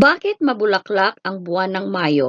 Bakit mabulaklak ang buwan ng Mayo?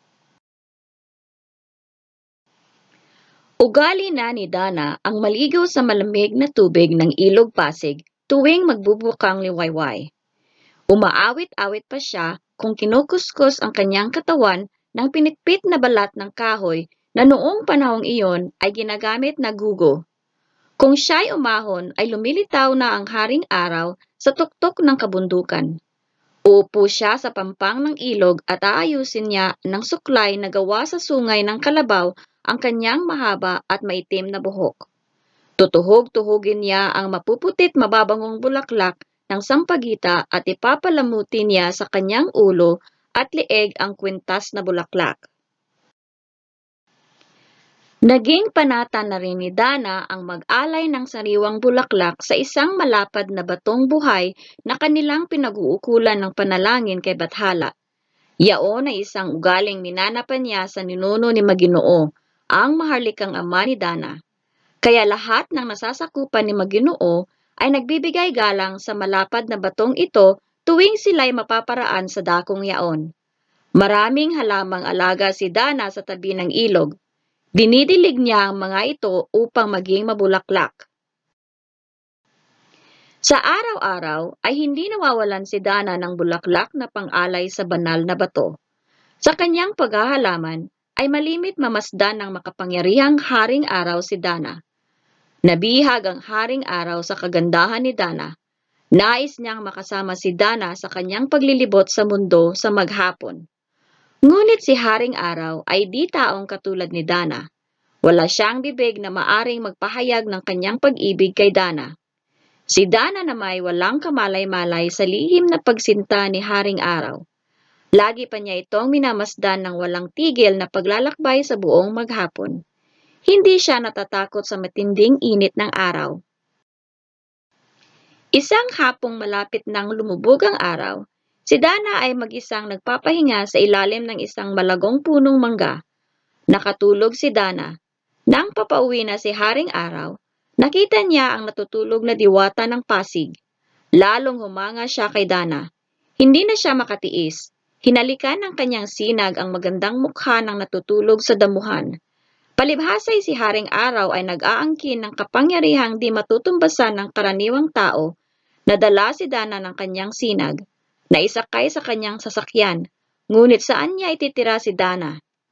Ugali na ni Dana ang maligo sa malamig na tubig ng ilog Pasig tuwing magbubukang liwayway. Umaawit-awit pa siya kung kinukuskus ang kanyang katawan ng pinitpit na balat ng kahoy na noong panahong iyon ay ginagamit na gugo. Kung siya'y umahon ay lumilitaw na ang haring araw sa tuktok ng kabundukan. Uupo siya sa pampang ng ilog at aayusin niya ng suklay na gawa sa sungay ng kalabaw ang kanyang mahaba at maitim na buhok. Tutuhog-tuhugin niya ang mapuputit mababangong bulaklak ng sampagita at ipapalamuti niya sa kanyang ulo at lieg ang kwintas na bulaklak. Naging panata na rin ni Dana ang mag-alay ng sariwang bulaklak sa isang malapad na batong buhay na kanilang pinag-uukulan ng panalangin kay Bathala. Yaon ay isang ugaling minanapan niya sa ninuno ni Maginoo, ang maharlikang ama ni Dana. Kaya lahat ng nasasakupan ni Maginoo ay nagbibigay galang sa malapad na batong ito tuwing sila'y mapaparaan sa dakong yaon. Maraming halamang alaga si Dana sa tabi ng ilog. Dinidilig niya ang mga ito upang maging mabulaklak. Sa araw-araw ay hindi nawawalan si Dana ng bulaklak na pang-alay sa banal na bato. Sa kanyang paghahalaman ay malimit mamasdan ng makapangyarihang haring araw si Dana. Nabihag ang haring araw sa kagandahan ni Dana. Nais niyang makasama si Dana sa kanyang paglilibot sa mundo sa maghapon. Ngunit si haring araw ay di taong katulad ni Dana. Wala siyang bibig na maaring magpahayag ng kanyang pag-ibig kay Dana. Si Dana namay walang kamalay-malay sa lihim na pagsinta ni haring araw. Lagi pa niya itong minamasdan ng walang tigil na paglalakbay sa buong maghapon. Hindi siya natatakot sa matinding init ng araw. Isang hapong malapit nang lumubog ang araw, si Dana ay mag-isang nagpapahinga sa ilalim ng isang malagong punong mangga. Nakatulog si Dana. Nang papauwi na si haring araw, nakita niya ang natutulog na diwata ng Pasig. Lalong humanga siya kay Dana. Hindi na siya makatiis. Hinalikan ng kanyang sinag ang magandang mukha ng natutulog sa damuhan. Palibhasay si haring araw ay nag-aangkin ng kapangyarihang di matutumbasan ng karaniwang tao. Nadala si Dana ng kanyang sinag. Naisakay sa kanyang sasakyan. Ngunit saan niya ititira si Dana?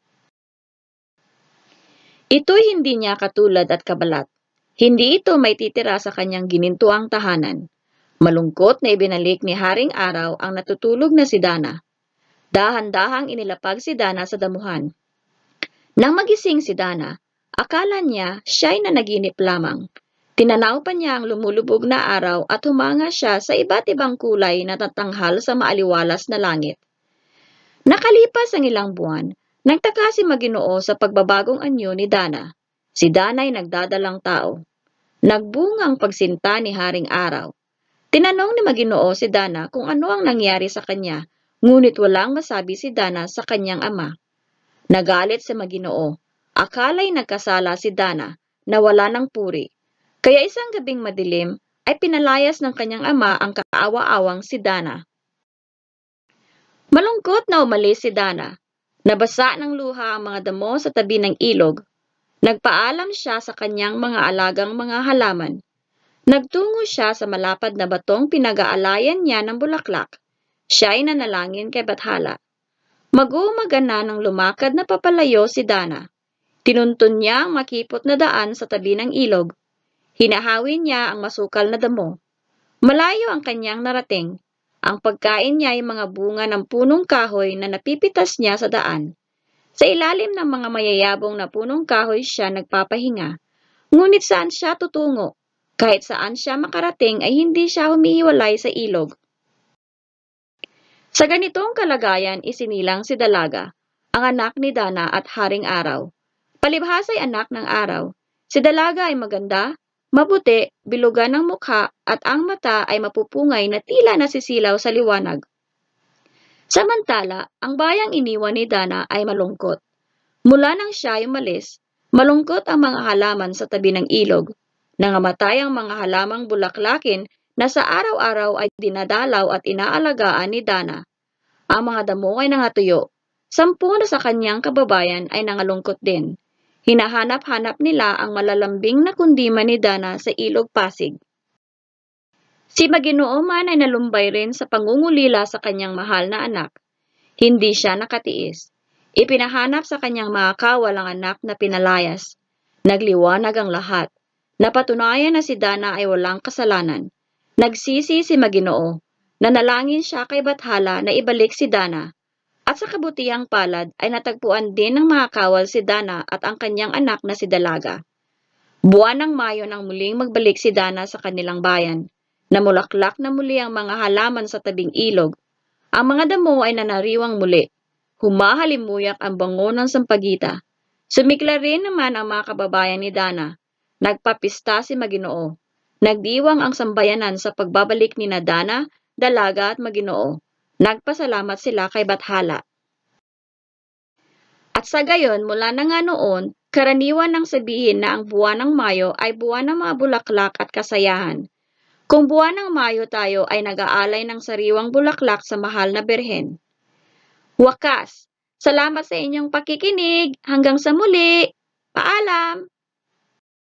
Ito'y hindi niya katulad at kabalat. Hindi ito may titira sa kanyang ginintuang tahanan. Malungkot na ibinalik ni haring araw ang natutulog na si Dana. Dahan-dahang inilapag si Dana sa damuhan. Nang magising si Dana, akala niya siya'y nanaginip lamang. Tinanaw pa niya ang lumulubog na araw at humanga siya sa iba't ibang kulay na tatanghal sa maaliwalas na langit. Nakalipas ang ilang buwan, nagtaka si Maginoo sa pagbabagong anyo ni Dana. Si Dana ay nagdadalang tao. Nagbungang pagsinta ni haring araw. Tinanong ni Maginoo si Dana kung ano ang nangyari sa kanya, ngunit walang masabi si Dana sa kanyang ama. Nagalit si Maginoo. Akala'y nagkasala si Dana na wala ng puri. Kaya isang gabing madilim ay pinalayas ng kanyang ama ang kaawa-awang si Dana. Malungkot na umalis si Dana. Nabasa ng luha ang mga damo sa tabi ng ilog. Nagpaalam siya sa kanyang mga alagang mga halaman. Nagtungo siya sa malapad na batong pinag-aalayan niya ng bulaklak. Siya ay nanalangin kay Bathala. Mag-uumaga na nang lumakad na papalayo si Dana. Tinuntun niya ang makipot na daan sa tabi ng ilog. Hinahawin niya ang masukal na damo. Malayo ang kanyang narating. Ang pagkain niya ay mga bunga ng punong kahoy na napipitas niya sa daan. Sa ilalim ng mga mayayabong na punong kahoy siya nagpapahinga. Ngunit saan siya tutungo? Kahit saan siya makarating ay hindi siya humihiwalay sa ilog. Sa ganitong kalagayan isinilang si Dalaga, ang anak ni Dana at haring araw. Palibhasa'y anak ng araw. Si Dalaga ay maganda, mabuti, bilugan ng mukha at ang mata ay mapupungay na tila nasisilaw sa liwanag. Samantala, ang bayang iniwan ni Dana ay malungkot. Mula nang siya ay umalis, malungkot ang mga halaman sa tabi ng ilog. Nangamatay ang mga halamang bulaklakin na sa araw-araw ay dinadalaw at inaalagaan ni Dana. Ang mga damo ay nangatuyo. 10 na sa kanyang kababayan ay nangalungkot din. Hinahanap-hanap nila ang malalambing na kundiman ni Dana sa ilog Pasig. Si Maginoo man ay nalumbay rin sa pangungulila sa kanyang mahal na anak. Hindi siya nakatiis. Ipinahanap sa kanyang mga kawalang anak na pinalayas. Nagliwanag ang lahat. Napatunayan na si Dana ay walang kasalanan. Nagsisi si Maginoo. Nanalangin siya kay Bathala na ibalik si Dana. At sa kabutihang palad ay natagpuan din ng mga kawal si Dana at ang kanyang anak na si Dalaga. Buwan ng Mayo nang muling magbalik si Dana sa kanilang bayan. Namulaklak na muli ang mga halaman sa tabing ilog. Ang mga damo ay nanariwang muli. Humahalimuyak ang bango ng sampagita. Sumikla rin naman ang mga kababayan ni Dana. Nagpapista si Maginoo. Nagdiwang ang sambayanan sa pagbabalik ni Dana, Dalaga at Maginoo. Nagpasalamat sila kay Bathala. At sa gayon, mula na nga noon, karaniwan nang sabihin na ang buwan ng Mayo ay buwan ng mga bulaklak at kasayahan. Kung buwan ng Mayo tayo ay nag-aalay ng sariwang bulaklak sa mahal na Birhen. Wakas! Salamat sa inyong pakikinig! Hanggang sa muli! Paalam!